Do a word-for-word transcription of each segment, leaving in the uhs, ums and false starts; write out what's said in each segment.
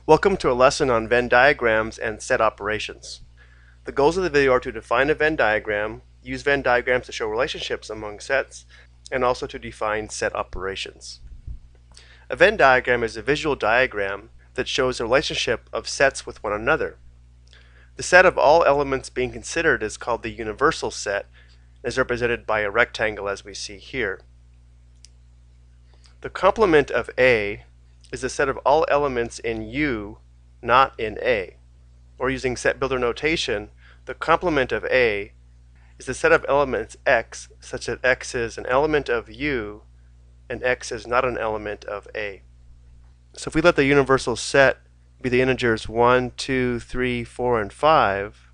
Welcome to a lesson on Venn diagrams and set operations. The goals of the video are to define a Venn diagram, use Venn diagrams to show relationships among sets, and also to define set operations. A Venn diagram is a visual diagram that shows a relationship of sets with one another. The set of all elements being considered is called the universal set and is represented by a rectangle as we see here. The complement of A is the set of all elements in U, not in A. Or using set builder notation, the complement of A is the set of elements X such that X is an element of U and X is not an element of A. So if we let the universal set be the integers one, two, three, four, and five,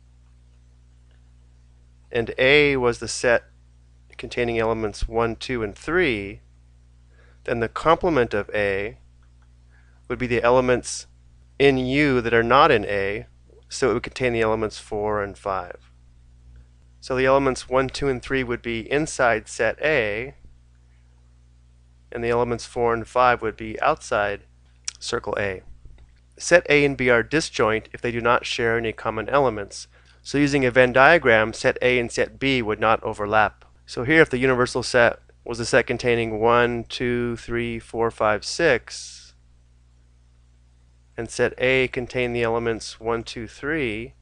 and A was the set containing elements one, two, and three, then the complement of A would be the elements in U that are not in A, so it would contain the elements four and five. So the elements one, two, and three would be inside set A, and the elements four and five would be outside circle A. Set A and B are disjoint if they do not share any common elements. So using a Venn diagram, set A and set B would not overlap. So here if the universal set was a set containing one, two, three, four, five, six, and set A contained the elements one, two, three,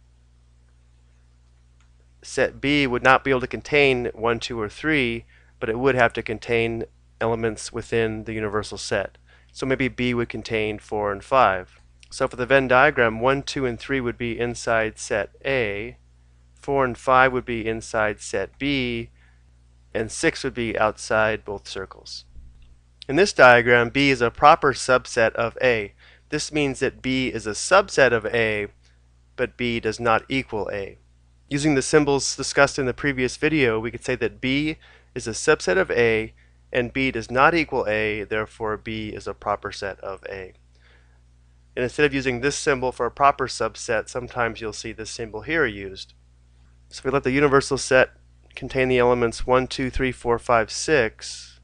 set B would not be able to contain one, two, or three, but it would have to contain elements within the universal set. So maybe B would contain four and five. So for the Venn diagram, one, two, and three would be inside set A, four and five would be inside set B, and six would be outside both circles. In this diagram, B is a proper subset of A. This means that B is a subset of A, but B does not equal A. Using the symbols discussed in the previous video, we could say that B is a subset of A and B does not equal A, therefore B is a proper set of A. And instead of using this symbol for a proper subset, sometimes you'll see this symbol here used. So if we let the universal set contain the elements one, two, three, four, five, six,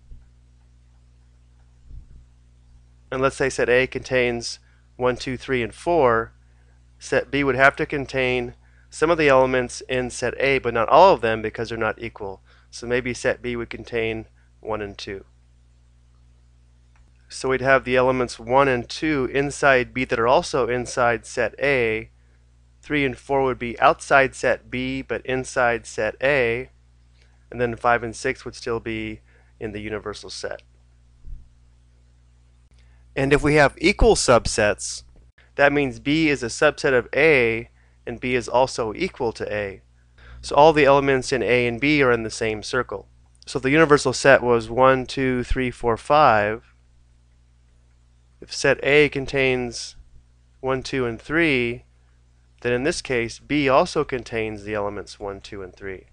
and let's say set A contains one, two, three, and four, set B would have to contain some of the elements in set A, but not all of them because they're not equal. So maybe set B would contain one and two. So we'd have the elements one and two inside B that are also inside set A. three and four would be outside set B but inside set A. And then five and six would still be in the universal set. And if we have equal subsets, that means B is a subset of A and B is also equal to A. So all the elements in A and B are in the same circle. So if the universal set was one, two, three, four, five, if set A contains one, two, and three, then in this case B also contains the elements one, two, and three.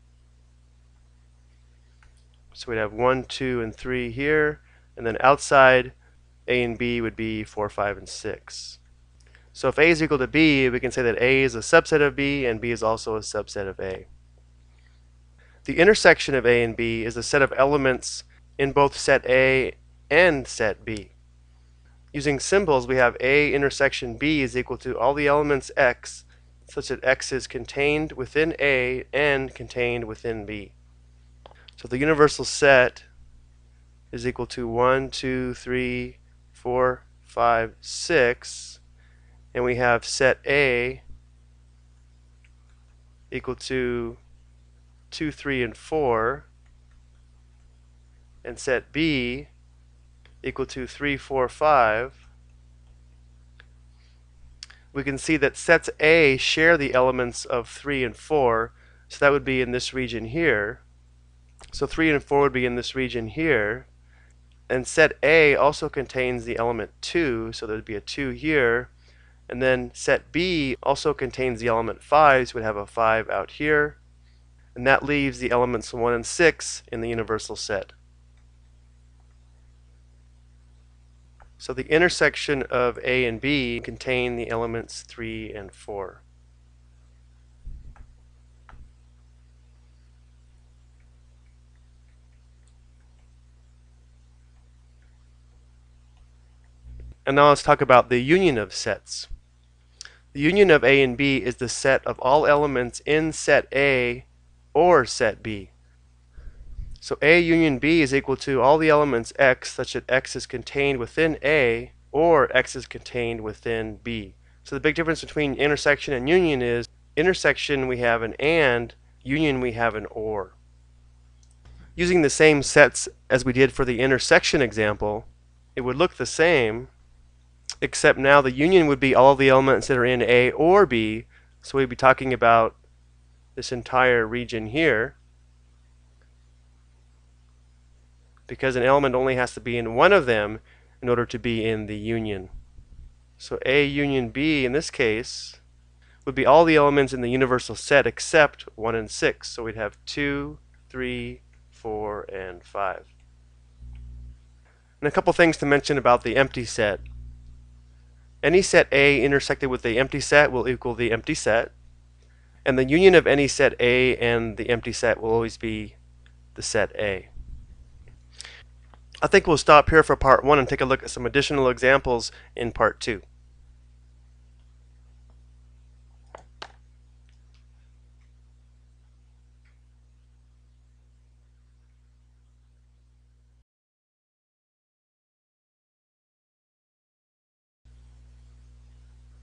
So we'd have one, two, and three here, and then outside A and B would be four, five, and six. So if A is equal to B, we can say that A is a subset of B and B is also a subset of A. The intersection of A and B is a set of elements in both set A and set B. Using symbols, we have A intersection B is equal to all the elements X such that X is contained within A and contained within B. So the universal set is equal to one, two, three, four, five, six, and we have set A equal to two, three, and four, and set B equal to three, four, five. We can see that sets A share the elements of three and four, so that would be in this region here. So three and four would be in this region here. And set A also contains the element two, so there would be a two here. And then set B also contains the element five, so we'd have a five out here. And that leaves the elements one and six in the universal set. So the intersection of A and B contain the elements three and four. And now let's talk about the union of sets. The union of A and B is the set of all elements in set A or set B. So A union B is equal to all the elements X such that X is contained within A or X is contained within B. So the big difference between intersection and union is intersection we have an and, union we have an or. Using the same sets as we did for the intersection example, it would look the same, except now the union would be all of the elements that are in A or B. So we'd be talking about this entire region here, because an element only has to be in one of them in order to be in the union. So A union B in this case would be all the elements in the universal set except one and six. So we'd have two, three, four, and five. And a couple things to mention about the empty set. Any set A intersected with the empty set will equal the empty set, and the union of any set A and the empty set will always be the set A. I think we'll stop here for part one and take a look at some additional examples in part two.